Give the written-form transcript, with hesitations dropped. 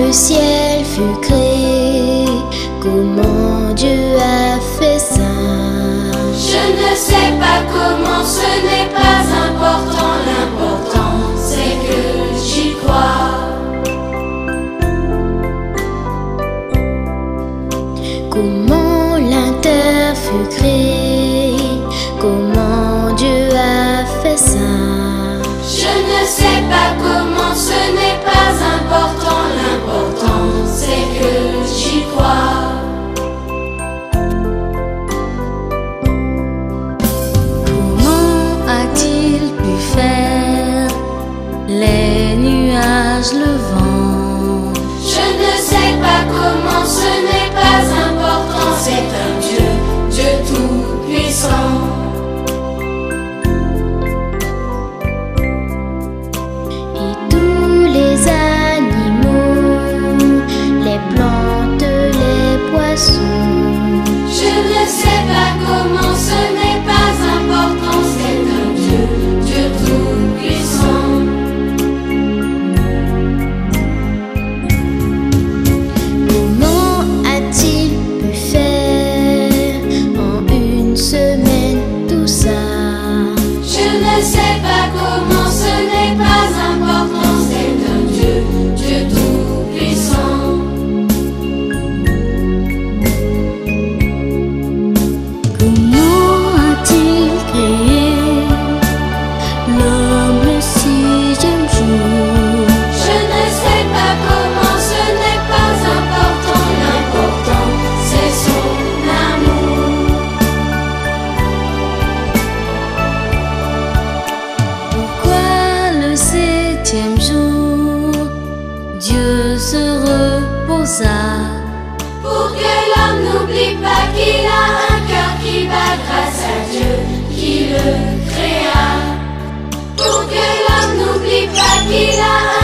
le ciel fut créé, comment Dieu a fait ça? Je ne sais pas comment, ce n'est pas important. L'important c'est que j'y crois. Comment l'inter fut créé, comment Dieu a fait ça? Je ne sais pas comment, ce n'est pas important. L'important c'est que j'y crois. Comment a-t-il pu faire les nuages, le vent? Je ne sais pas comment, ce n'est pas important. C'est un Dieu, Dieu tout-puissant. Et tous les animaux, les plantes, les poissons. Je ne sais pas comment, ce n'est pas important. C'est un Dieu, Dieu tout-puissant. Comment a-t-il pu faire en une semaine tout ça? Je ne sais pas comment, ce n'est pas important. C'est un Dieu, Dieu tout-puissant. Comment a-t-il créé l'homme le sixième jour? Je ne sais pas comment, ce n'est pas important. L'important c'est son amour. Pourquoi le septième jour Dieu se reposa? Pour que l'homme n'oublie pas qu'il a un cœur qui bat grâce à Dieu qui le créa. Pour que l'homme n'oublie pas qu'il a un